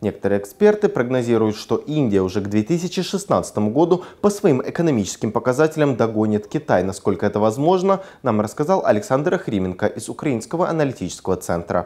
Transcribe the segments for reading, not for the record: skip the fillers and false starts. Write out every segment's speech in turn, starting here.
Некоторые эксперты прогнозируют, что Индия уже к 2016 году по своим экономическим показателям догонит Китай. Насколько это возможно, нам рассказал Александр Охрименко из Украинского аналитического центра.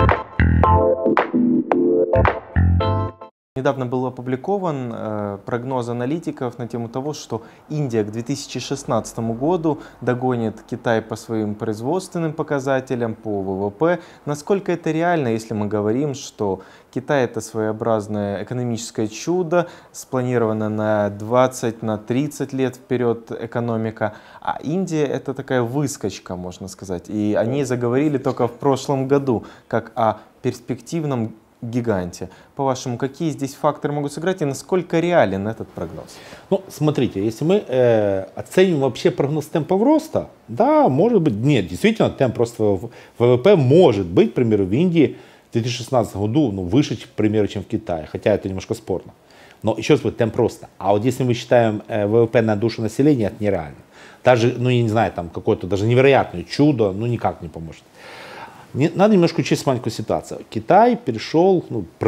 Недавно был опубликован прогноз аналитиков на тему того, что Индия к 2016 году догонит Китай по своим производственным показателям, по ВВП. Насколько это реально, если мы говорим, что Китай — это своеобразное экономическое чудо, спланировано на 20-30 лет вперед экономика, а Индия — это такая выскочка, можно сказать. И они заговорили только в прошлом году, как о перспективном гиганте. По-вашему, какие здесь факторы могут сыграть и насколько реален этот прогноз? Ну, смотрите, если мы оценим вообще прогноз темпов роста, да, может быть, нет, действительно, темп роста ВВП может быть, к примеру, в Индии в 2016 году выше, к примеру, чем в Китае, хотя это немножко спорно. Но еще раз говорю, темп роста. А вот если мы считаем ВВП на душу населения, это нереально. Даже, ну, я не знаю, там какое-то даже невероятное чудо, ну, никак не поможет. Надо немножко учесть маленькую ситуацию. Китай перешел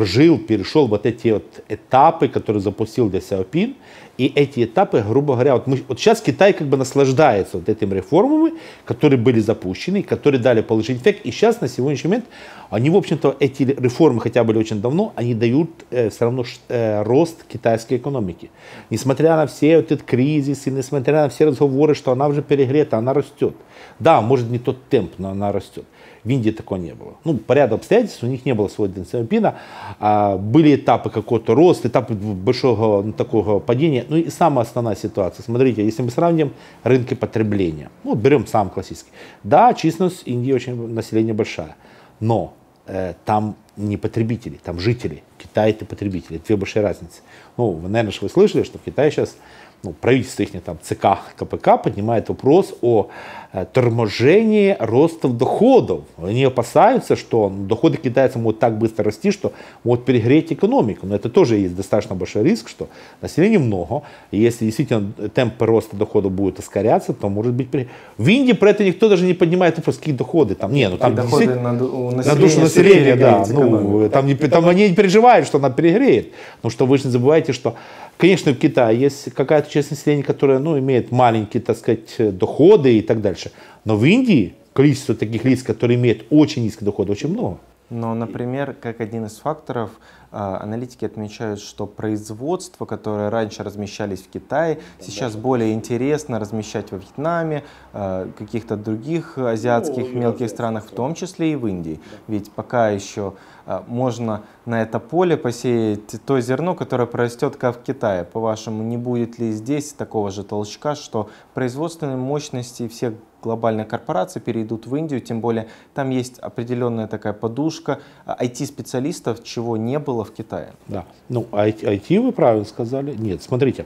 вот эти вот этапы, которые запустил Дэн Сяопин. И эти этапы, грубо говоря, вот сейчас Китай как бы наслаждается вот этими реформами, которые были запущены, которые дали положительный эффект. И сейчас, на сегодняшний момент, они, в общем-то, эти реформы, хотя были очень давно, они дают все равно рост китайской экономики. Несмотря на все вот этот кризис, и несмотря на все разговоры, что она уже перегрета, она растет. Да, может не тот темп, но она растет. В Индии такого не было. Ну, по ряду обстоятельств у них не было своего Дэн Сяопина. Были этапы какого-то роста, этапы большого такого падения. Ну и самая основная ситуация. Смотрите, если мы сравним рынки потребления, ну, берем самый классический. Да, численность Индии очень, население большая, но там не потребители, там жители. Китай — это потребители. Две большие разницы. Ну, наверное, вы слышали, что в Китае сейчас правительство их там ЦК, КПК поднимает вопрос о торможении роста доходов. Они опасаются, что доходы китайцев могут так быстро расти, что могут перегреть экономику. Но это тоже есть достаточно большой риск, что населения много. И если действительно темпы роста доходов будут ускоряться, то может быть... В Индии про это никто даже не поднимает вопрос, какие доходы. Там, там доходы на душу населения, да. Там они не переживают, что она перегреет. Но что вы же не забывайте, что, конечно, в Китае есть какая-то часть населения, которая имеет маленькие, так сказать, доходы и так дальше. Но в Индии количество таких лиц, которые имеют очень низкий доход, очень много. Но, например, как один из факторов, аналитики отмечают, что производства, которые раньше размещались в Китае, сейчас более интересно размещать во Вьетнаме, каких-то других азиатских мелких странах, в том числе и в Индии. Ведь пока еще можно на это поле посеять то зерно, которое прорастет, как в Китае. По-вашему, не будет ли здесь такого же толчка, что производственные мощности всех глобальных корпораций перейдут в Индию, тем более там есть определенная такая подушка IT-специалистов, чего не было в Китае? Да, IT вы правильно сказали. Нет, смотрите,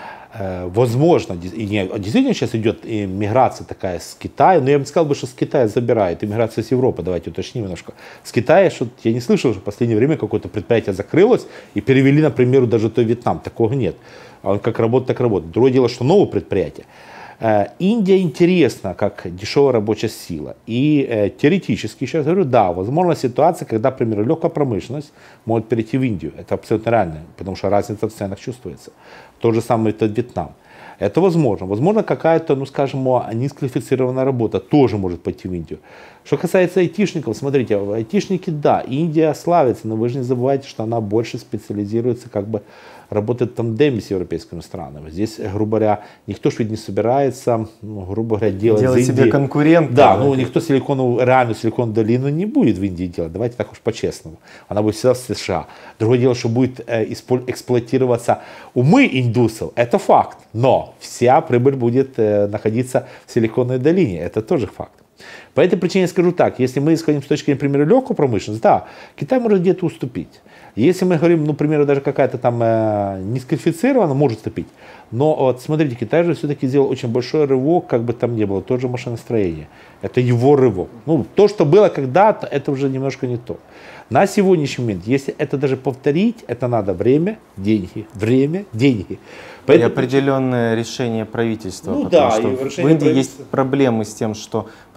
возможно, действительно сейчас идет миграция такая с Китая, но я бы сказал, что с Китая забирает, и миграция с Европы, давайте уточним немножко. С Китая, что я не слышал, что в последнее время какое-то предприятие закрылось и перевели, например, даже то Вьетнам, такого нет. Он как работает, так работает. Другое дело, что новое предприятие. Индия интересна как дешевая рабочая сила. И теоретически, сейчас говорю, да, возможна ситуация, когда, например, легкая промышленность может перейти в Индию. Это абсолютно реально, потому что разница в ценах чувствуется. То же самое это Вьетнам. Это возможно. Возможно, какая-то, скажем, низкоквалифицированная работа тоже может пойти в Индию. Что касается айтишников, смотрите, айтишники, да, Индия славится, но вы же не забывайте, что она больше специализируется, работает в тандеме с европейскими странами. Здесь, грубо говоря, никто же ведь не собирается, грубо говоря, делать себе конкурента. Да, никто реальную силиконовую долину не будет в Индии делать. Давайте так уж по-честному. Она будет всегда в США. Другое дело, что будет эксплуатироваться умы индусов. Это факт. Но вся прибыль будет находиться в силиконовой долине. Это тоже факт. По этой причине я скажу так, если мы исходим с точки зрения, например, легкой промышленности, да, Китай может где-то уступить. Если мы говорим, например, даже какая-то там низкоквалифицированная, может уступить. Но вот смотрите, Китай же все-таки сделал очень большой рывок, как бы там ни было, тоже машиностроение. Это его рывок. То, что было когда-то, это уже немножко не то. На сегодняшний момент, если это даже повторить, это надо время, деньги. Время, деньги. Поэтому... И определенное решение правительства. Потому что в Индии есть проблемы с тем, что правительство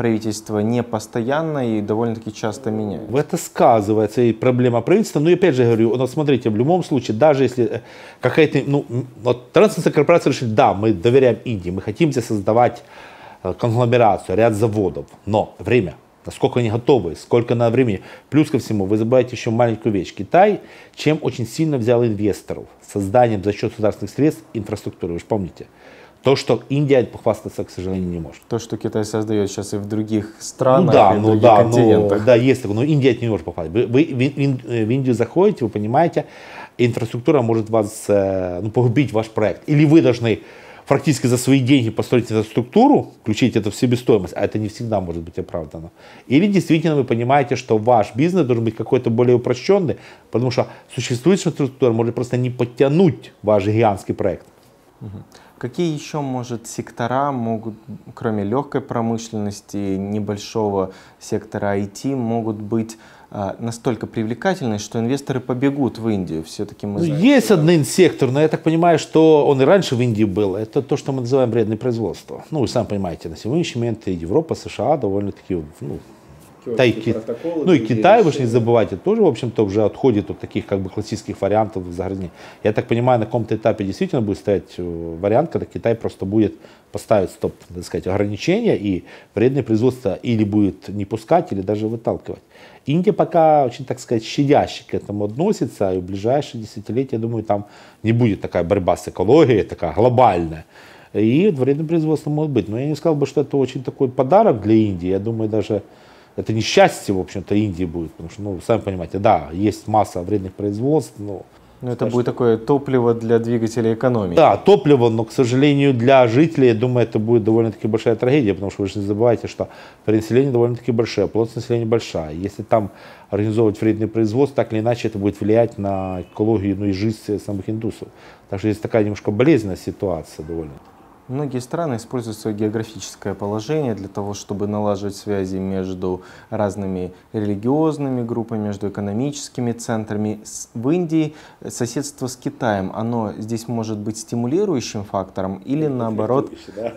правительство не постоянно и довольно-таки часто меняется. Это сказывается и проблема правительства. Но, опять же говорю, ну, смотрите, в любом случае, даже если какая-то, ну, вот транснациональная корпорация решит, да, мы доверяем Индии, мы хотим здесь создавать конгломерацию, ряд заводов, но время, насколько они готовы, сколько на времени. Плюс ко всему, вы забываете еще маленькую вещь. Китай чем очень сильно взял инвесторов? Созданием за счет государственных средств инфраструктуры, вы же помните. То, что Индия похвастаться, к сожалению, не может. То, что Китай создает сейчас и в других странах, и в других континентах. Да, есть такое, но Индия это не может похвастаться. Вы в Индию заходите, вы понимаете, инфраструктура может вас, погубить ваш проект. Или вы должны фактически за свои деньги построить инфраструктуру, включить это в себестоимость, а это не всегда может быть оправдано. Или действительно вы понимаете, что ваш бизнес должен быть какой-то более упрощенный, потому что существующая инфраструктура может просто не подтянуть ваш гигантский проект. Какие еще, может, сектора могут, кроме легкой промышленности, небольшого сектора IT, могут быть настолько привлекательны, что инвесторы побегут в Индию? Все-таки мы знаем, есть один сектор, но я так понимаю, что он и раньше в Индии был. Это то, что мы называем вредное производство. Ну, вы сами понимаете, на сегодняшний момент Европа, США довольно-таки, и Китай, вы же не забывайте, тоже, в общем-то, уже отходит от таких как бы классических вариантов загрязнения. Я так понимаю, на каком-то этапе действительно будет стоять вариант, когда Китай просто будет поставить стоп, так сказать, ограничения, и вредное производство или будет не пускать, или даже выталкивать. Индия пока очень, так сказать, щадяще к этому относится, и в ближайшие десятилетия, я думаю, там не будет такая борьба с экологией, такая глобальная. И вредное производство может быть. Но я не сказал бы, что это очень такой подарок для Индии. Я думаю, даже это несчастье, в общем-то, Индии будет. Потому что, сами понимаете, да, есть масса вредных производств, но это будет такое топливо для двигателя экономики. Да, топливо, но, к сожалению, для жителей, я думаю, это будет довольно-таки большая трагедия, потому что вы же не забывайте, что перенаселение довольно-таки большое, плотность населения большая. Если там организовывать вредные производства, так или иначе это будет влиять на экологию, и жизнь самих индусов. Так что здесь такая немножко болезненная ситуация довольно. Многие страны используют свое географическое положение для того, чтобы налаживать связи между разными религиозными группами, между экономическими центрами. В Индии соседство с Китаем, оно здесь может быть стимулирующим фактором или наоборот,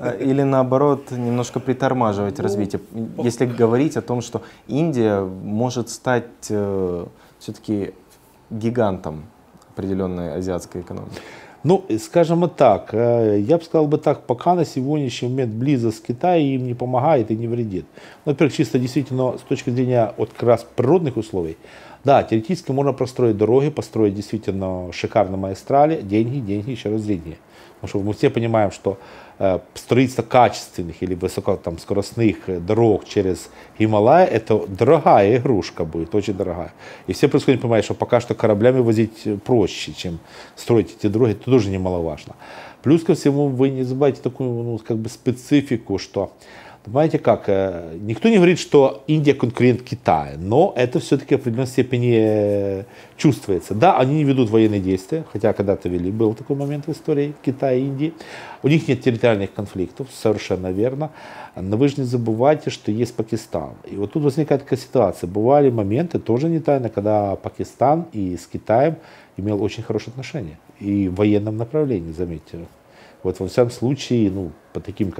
немножко притормаживать развитие, если говорить о том, что Индия может стать все-таки гигантом определенной азиатской экономики. Ну, скажем так, я бы сказал бы так, пока на сегодняшний момент близость к Китаю им не помогает и не вредит. Во-первых, чисто действительно с точки зрения вот как раз природных условий, да, теоретически можно простроить дороги, построить действительно шикарные магистрали, деньги, еще раз деньги. Потому что мы все понимаем, что строительство качественных или высокоскоростных дорог через Гималай — это дорогая игрушка будет, очень дорогая. И все происходит, понимают, что пока что кораблями возить проще, чем строить эти дороги, это тоже немаловажно. Плюс ко всему вы не забывайте такую специфику, что, понимаете как, никто не говорит, что Индия конкурент Китая, но это все-таки в определенной степени чувствуется. Да, они не ведут военные действия, хотя когда-то вели, был такой момент в истории Китая и Индии. У них нет территориальных конфликтов, совершенно верно. Но вы же не забывайте, что есть Пакистан. И вот тут возникает такая ситуация. Бывали моменты, тоже не тайно, когда Пакистан и с Китаем имел очень хорошие отношения. И в военном направлении, заметьте. Вот во всяком случае, по таким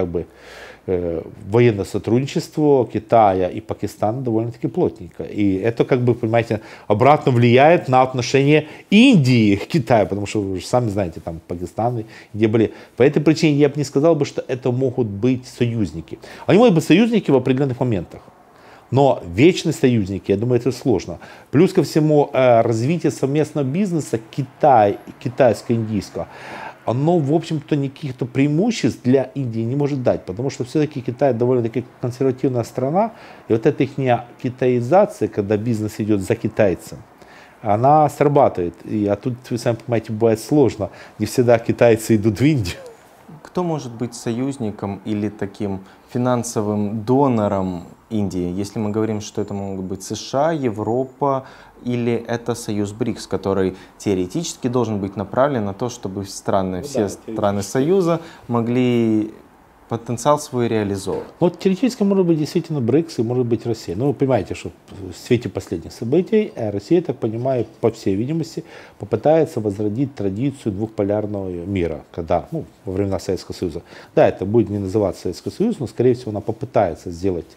военное сотрудничество Китая и Пакистана довольно-таки плотненько. И это, понимаете, обратно влияет на отношения Индии к Китаю, потому что вы же сами знаете, там Пакистан, где были. По этой причине я бы не сказал, что это могут быть союзники. Они могут быть союзники в определенных моментах. Но вечные союзники, я думаю, это сложно. Плюс ко всему, развитие совместного бизнеса китайско-индийского, оно, в общем-то, никаких-то преимуществ для Индии не может дать, потому что все-таки Китай довольно-таки консервативная страна, и вот эта их китаизация, когда бизнес идет за китайцем, она срабатывает. А тут, вы сами понимаете, бывает сложно. Не всегда китайцы идут в Индию. Кто может быть союзником или таким финансовым донором Индии, если мы говорим, что это могут быть США, Европа или это союз БРИКС, который теоретически должен быть направлен на то, чтобы все страны союза могли потенциал свой реализовывать? Вот теоретически может быть действительно БРИКС и может быть Россия. Но вы понимаете, что в свете последних событий Россия, так понимаю, по всей видимости, попытается возродить традицию двухполярного мира, когда, во времена Советского Союза. Да, это будет не называться Советский Союз, но, скорее всего, она попытается сделать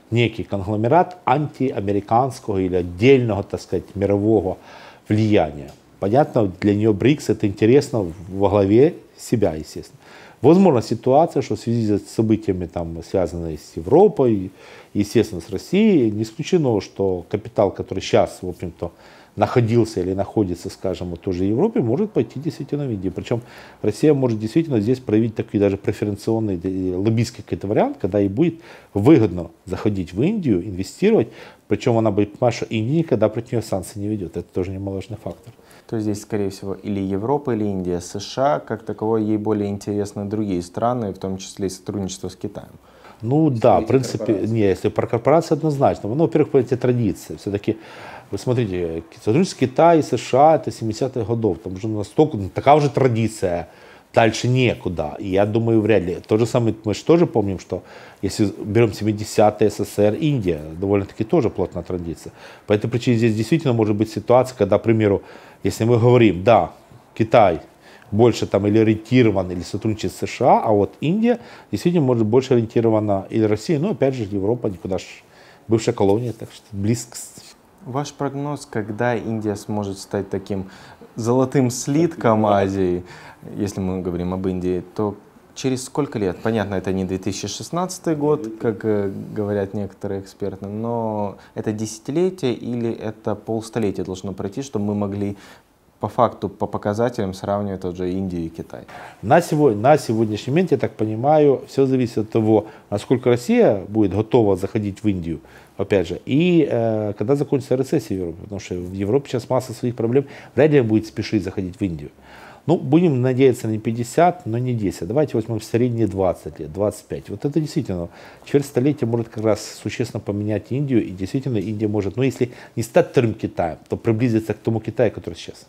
некий конгломерат антиамериканского или отдельного, так сказать, мирового влияния. Понятно, для нее БРИКС это интересно во главе себя, естественно. Возможно ситуация, что в связи с событиями, там, связанными с Европой, естественно, с Россией, не исключено, что капитал, который сейчас, в общем-то, находился или находится, скажем, вот тоже в Европе, может пойти действительно в Индию. Причем Россия может действительно здесь проявить такой даже преференционный лоббистский какой-то вариант, когда ей будет выгодно заходить в Индию, инвестировать, причем она будет понимать, что Индия никогда против нее санкции не ведет. Это тоже немаловажный фактор. То есть здесь, скорее всего, или Европа, или Индия. США, как таковое, ей более интересны другие страны, в том числе и сотрудничество с Китаем. Ну да, в принципе, не, если про корпорации однозначно. Ну, во-первых, по эти традиции. Все-таки, вы смотрите, сотрудничество Китая и США это 70-х годов. Там уже настолько, такая уже традиция. Дальше некуда. И я думаю, вряд ли. То же самое, мы же тоже помним, что если берем 70-е СССР, Индия, довольно-таки тоже плотная традиция. По этой причине здесь действительно может быть ситуация, когда, к примеру, если мы говорим, да, Китай больше там или ориентирован, или сотрудничает с США, а вот Индия действительно может больше ориентирована или Россия, но опять же Европа, никуда ж, бывшая колония, так что близко. Ваш прогноз, когда Индия сможет стать таким золотым слитком Азии, если мы говорим об Индии, то через сколько лет? Понятно, это не 2016 год, как говорят некоторые эксперты, но это десятилетие или это полстолетия должно пройти, чтобы мы могли по факту, по показателям сравнивать тот же Индию и Китай? На сегодняшний момент, я так понимаю, все зависит от того, насколько Россия будет готова заходить в Индию, опять же, и когда закончится рецессия в Европе, потому что в Европе сейчас масса своих проблем, вряд ли будет спешить заходить в Индию. Ну, будем надеяться на 50, но не 10. Давайте возьмем в средние 20 лет, 25. Вот это действительно, четверть столетия может как раз существенно поменять Индию, и действительно Индия может, ну, если не стать вторым Китаем, то приблизиться к тому Китаю, который сейчас.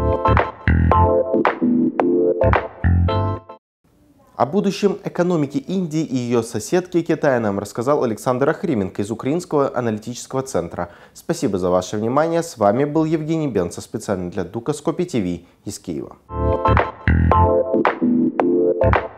О будущем экономики Индии и ее соседки Китая нам рассказал Александр Охрименко из Украинского аналитического центра. Спасибо за ваше внимание. С вами был Евгений Бенца, специально для Дукаскопи ТВ из Киева.